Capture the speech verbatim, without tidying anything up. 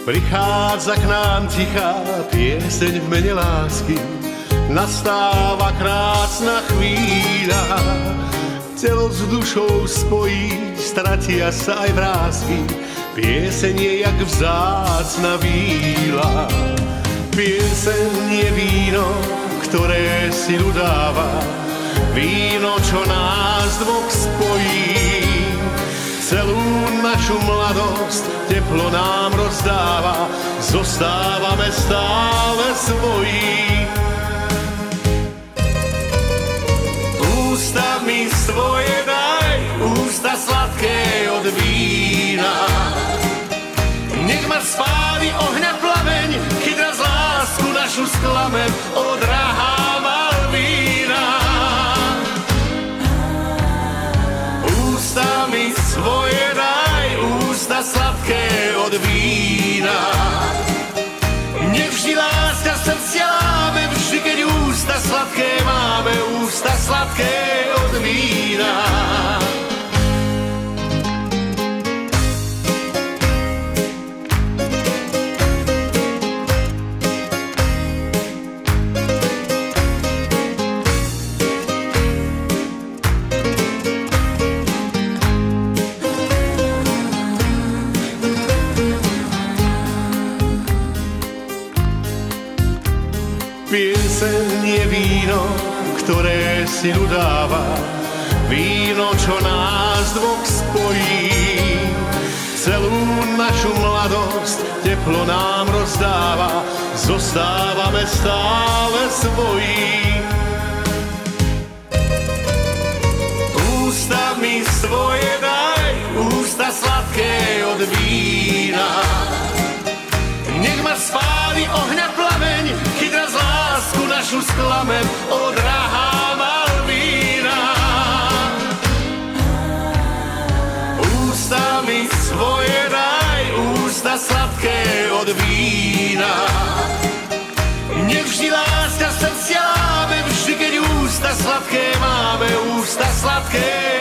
Prichádza k nám tichá pieseň v mene lásky, nastáva krásna chvíľa. Telo s dušou spojí, stratia sa aj vrásky, pieseň je jak vzácna víla. Pieseň je víno, ktoré silu dáva, víno, čo nás dvoch spojí. Celú našu mladosť teplo nám rozdáva, zostávame stále svojí. Ústa mi svoje daj, ústa sladké od vína. Nech ma spáli ohňa plameň, keď raz lásku našu sklamem, o drahá Malvína. Ústa mi svoje daj, ústa sladké od vína. Nech vždy láska srdcia láme, vždy keď ústa sladké máme, ústa sladké od vína. Pieseň je víno, ktoré silu dáva, víno, čo nás dvoch spojí. Celú našu mladosť teplo nám rozdáva, zostávame stále svojí. Ústa mi svoje daj, ústa sladké od vína. Nech ma spáli ohňa plameň, keď raz lásku našu sklamem, o drahá Malvína. Ústa mi svoje daj, ústa sladké od vína. Nech vždy láska srdcia láme, vždy keď ústa sladké máme, ústa sladké